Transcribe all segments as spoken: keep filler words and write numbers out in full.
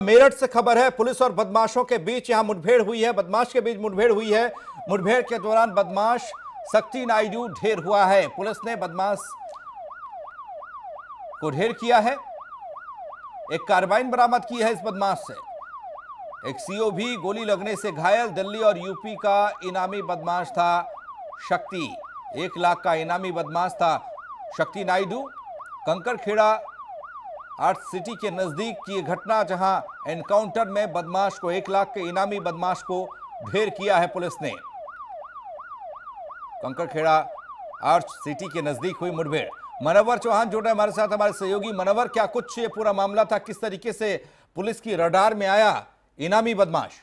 मेरठ से खबर है, पुलिस और बदमाशों के बीच यहां मुठभेड़ हुई है। बदमाश के बीच मुठभेड़ हुई है। मुठभेड़ के दौरान बदमाश शक्ति नायडू ढेर हुआ है। पुलिस ने बदमाश को ढेर किया है। एक कार्बाइन बरामद की है इस बदमाश से। एक सीओ भी गोली लगने से घायल। दिल्ली और यूपी का इनामी बदमाश था शक्ति। एक लाख का इनामी बदमाश था शक्ति नायडू। कंकरखेड़ा आर्ट सिटी के नजदीक की घटना, जहां एनकाउंटर में बदमाश को, एक लाख के इनामी बदमाश को ढेर किया है पुलिस ने। कंकरखेड़ा आर्ट सिटी के नजदीक हुई मुठभेड़। मनोवर चौहान जुड़ रहे हमारे साथ, हमारे सहयोगी। मनोवर, क्या कुछ ये पूरा मामला था, किस तरीके से पुलिस की रडार में आया इनामी बदमाश?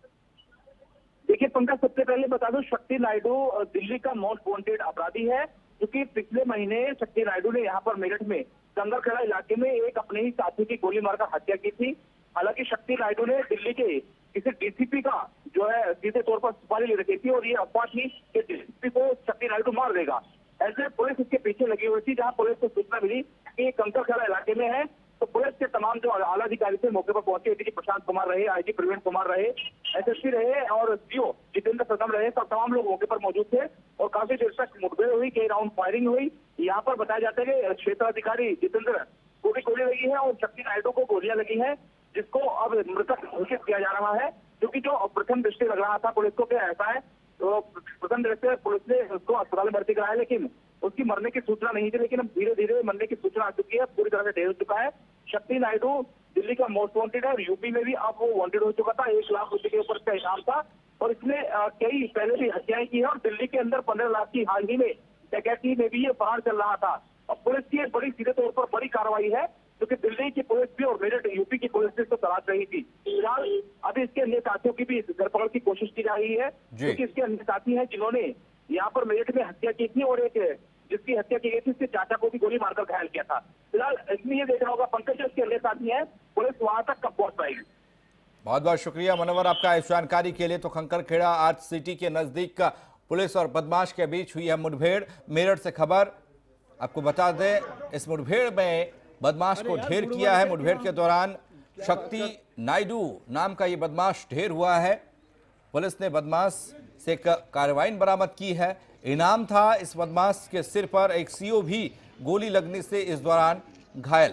देखिए पंकज, सबसे पहले बता दूं, शक्ति नायडू दिल्ली का मोस्ट वांटेड अपराधी है, क्योंकि पिछले महीने शक्ति नायडू ने यहाँ पर मेरठ में कंकरखेड़ा इलाके में एक अपने ही साथी की गोली मारकर हत्या की थी। हालांकि शक्ति नायडू ने दिल्ली के किसी डीसीपी का जो है सीधे तौर पर सुपारी ले रखी थी और ये अफवाह थी कि डीसीपी को शक्ति नायडू मार देगा। ऐसे पुलिस इसके पीछे लगी हुई थी। जहां पुलिस को सूचना मिली कि कंकरखेड़ा इलाके में है, तो पुलिस के तमाम जो आला अधिकारी थे मौके पर पहुंचे। एडीजी प्रशांत कुमार रहे, आईजी प्रवीण कुमार रहे, एसएसपी रहे और सीओ जितेंद्र प्रथम रहे। सब तमाम लोग मौके पर मौजूद थे और काफी देर तक मुठभेड़ हुई, कई राउंड फायरिंग हुई। यहाँ पर बताया जाता है कि क्षेत्र अधिकारी जितेंद्र को भी गोली लगी है और शक्ति नायडू को गोलियां लगी है, जिसको अब मृतक घोषित किया जा रहा है। क्योंकि जो प्रथम दृष्टि लग रहा था पुलिस को क्या ऐसा है, तो प्रथम दृष्टि पुलिस ने उसको अस्पताल में भर्ती कराया, लेकिन उसकी मरने की सूचना नहीं थी। लेकिन अब धीरे धीरे मरने की सूचना आ चुकी है, पूरी तरह से ढेर हो चुका है। शक्ति नायडू दिल्ली का मोस्ट वांटेड है और यूपी में भी अब वो वांटेड हो चुका था। एक लाख रुपए के ऊपर का इनाम था और इसने कई पहले भी हत्याएं की है और दिल्ली के अंदर पंद्रह लाख की हाल ही में डकैती में भी ये फरार चल रहा था। और पुलिस की एक बड़ी सीधे तौर पर बड़ी कार्रवाई है, क्योंकि दिल्ली की पुलिस भी और मेरठ यूपी की पुलिस भी इसको तलाश रही थी। फिलहाल अभी इसके अन्य साथियों की भी धरपकड़ की कोशिश की जा रही है, क्योंकि इसके अन्य साथी हैं जिन्होंने यहाँ पर मेरठ में हत्या की थी और एक जिसकी हत्या की गई थी उसके चाचा को भी गोली मारकर घायल किया था। फिलहाल इसमें ये देखना होगा पंकज, इसके अन्य साथी हैं, पुलिस वहां तक कब पहुंच पाएगी। बहुत बहुत शुक्रिया मनोवर आपका इस जानकारी के लिए। तो कंकरखेड़ा आर्ट सिटी के नजदीक का पुलिस और बदमाश के बीच हुई है मुठभेड़। मेरठ से खबर आपको बता दें, इस मुठभेड़ में बदमाश को ढेर किया है। मुठभेड़ के दौरान शक्ति नायडू नाम का ये बदमाश ढेर हुआ है। पुलिस ने बदमाश से कार्रवाई बरामद की है। इनाम था इस बदमाश के सिर पर। एक सीओ भी गोली लगने से इस दौरान घायल।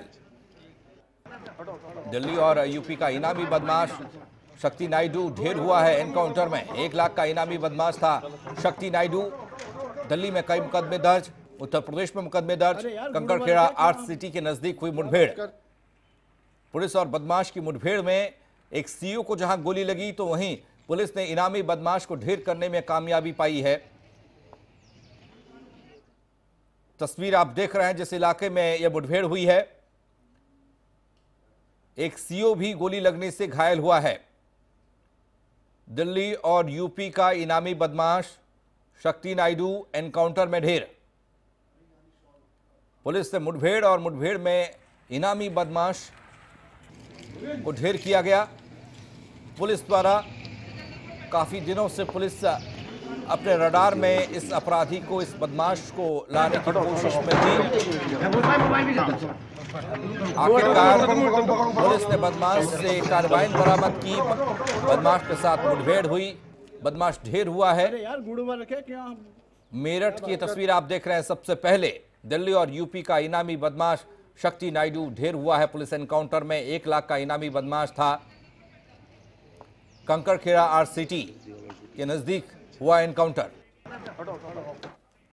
दिल्ली और यूपी का इनामी बदमाश शक्ति नायडू ढेर हुआ है एनकाउंटर में। एक लाख का इनामी बदमाश था शक्ति नायडू। दिल्ली में कई मुकदमे दर्ज, उत्तर प्रदेश में मुकदमे दर्ज। कंकरखेड़ा आर्ट सिटी के नजदीक हुई मुठभेड़। पुलिस और बदमाश की मुठभेड़ में एक सीओ को जहां गोली लगी, तो वहीं पुलिस ने इनामी बदमाश को ढेर करने में कामयाबी पाई है। तस्वीर आप देख रहे हैं जिस इलाके में यह मुठभेड़ हुई है। एक सीओ भी गोली लगने से घायल हुआ है। दिल्ली और यूपी का इनामी बदमाश शक्ति नायडू एनकाउंटर में ढेर। पुलिस से मुठभेड़ और मुठभेड़ में इनामी बदमाश को ढेर किया गया। पुलिस द्वारा काफी दिनों से पुलिस अपने रडार में इस अपराधी को, इस बदमाश को लाने की कोशिश में थी। आखिरकार पुलिस ने बदमाश से कार्रवाई बरामद की। बदमाश के साथ मुठभेड़ हुई, बदमाश ढेर हुआ है। मेरठ की तस्वीर आप देख रहे हैं। सबसे पहले दिल्ली और यूपी का इनामी बदमाश शक्ति नायडू ढेर हुआ है पुलिस एनकाउंटर में। एक लाख का इनामी बदमाश था। कंकरखेड़ा आर्ट सिटी के नजदीक हुआ एनकाउंटर।